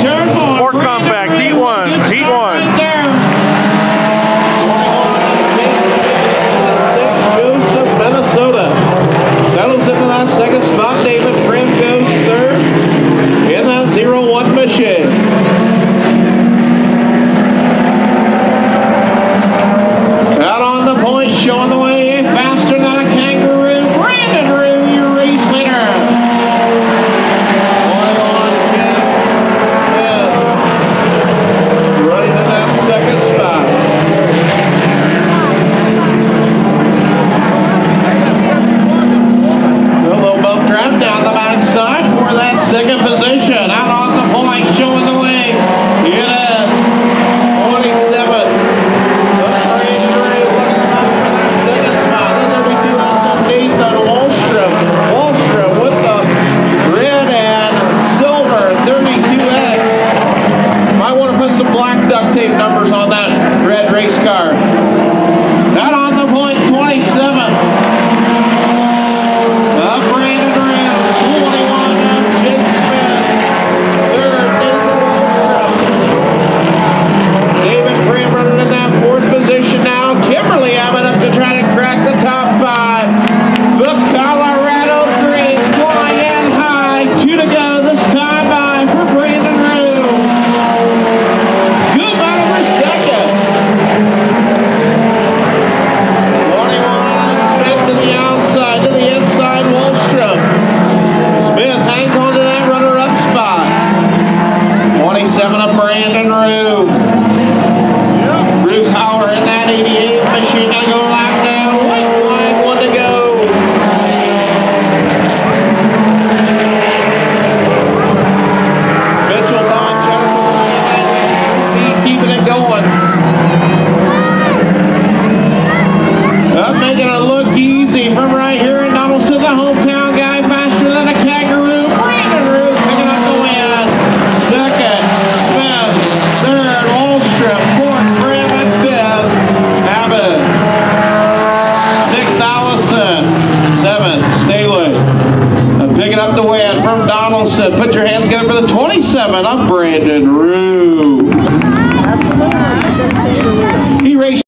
Sport Compact, Heat 1, Heat 1. Minnesota settles into that second spot. David Prim goes third in that 0-1 machine. Out on the point, showing the way faster than a kangaroo. Brandon Rue, your race leader. Running in that second spot. Trap down the backside for that second position. Out on the point, showing the way. It is 27. Second spot. Then 32 out Nathan Wallstrom. Wallstrom with the red and silver 32X. Might want to put some black duct tape numbers on that red race car. Out on the point, 27. Making it look easy from right here in Donaldson, the hometown guy, faster than a kangaroo. Brandon Rue picking up the win. Second, Smith. Third, Wallstrom. Fourth, Graham, and fifth, Abbott. Sixth, Allison. Seventh, Staley. And picking up the win from Donaldson. Put your hands together for the 27 of Brandon Rue. He raced